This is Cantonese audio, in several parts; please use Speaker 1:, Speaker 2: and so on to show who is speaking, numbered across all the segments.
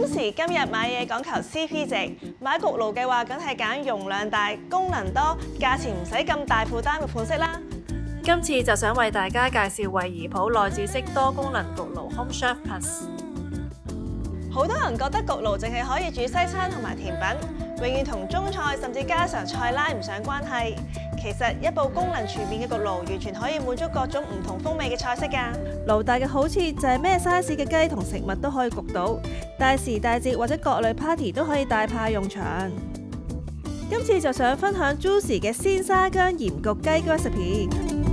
Speaker 1: Juicy 今日買嘢講求 CP 值，買焗爐嘅話，梗係揀容量大、功能多、價錢唔使咁大負擔嘅款式啦。
Speaker 2: 今次就想為大家介紹惠而浦內置式多功能焗爐 Home Chef Plus。
Speaker 1: 好多人覺得焗爐淨係可以煮西餐同埋甜品，永遠同中菜甚至家常菜拉唔上關係。其實一部功能全面嘅焗爐，完全可以滿足各種唔同風味嘅菜式㗎。爐大嘅好處就係咩 size 嘅雞同食物都可以焗到，大時大節或者各類 party 都可以大派用場。今次就想分享 Juicy 嘅鮮沙姜鹽焗雞 recipe。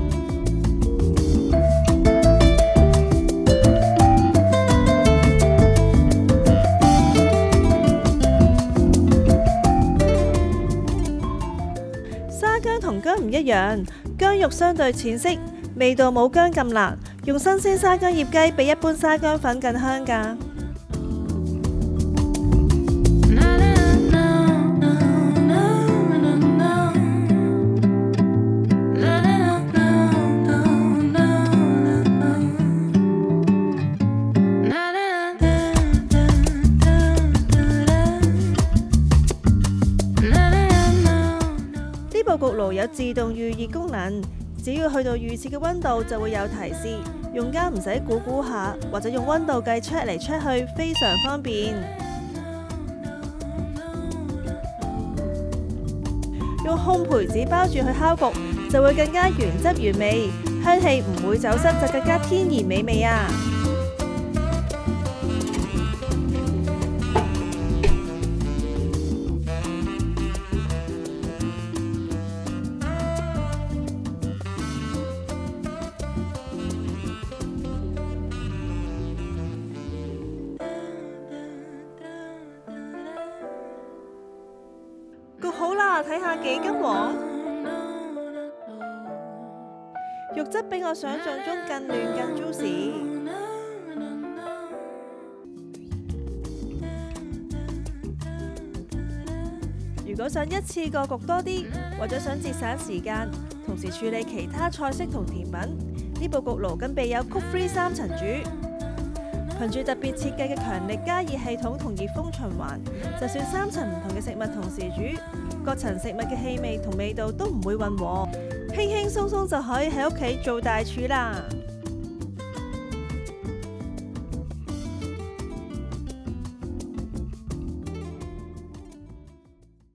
Speaker 1: 沙姜同姜唔一樣，姜肉相對淺色，味道冇姜咁辣。用新鮮沙姜醃雞比一般沙姜粉更香㗎。呢部焗爐有自動預熱功能，只要去到預設嘅溫度就會有提示，用家唔使估下，或者用溫度計 check 嚟 check 去，非常方便。用烘焙紙包住去烤焗，就會更加原汁原味，香氣唔會走失，就更加天然美味啊！焗好啦，睇下幾金黃，肉質比我想象中更嫩更 juicy。如果想一次過焗多啲，或者想節省時間，同時處理其他菜式同甜品，呢部焗爐更備有 Cook Free 3層煮。憑住特別設計嘅強力加熱系統同熱風循環，就算3層唔同嘅食物同時煮，各層食物嘅氣味同味道都唔會混和，輕輕鬆鬆就可以喺屋企做大廚啦。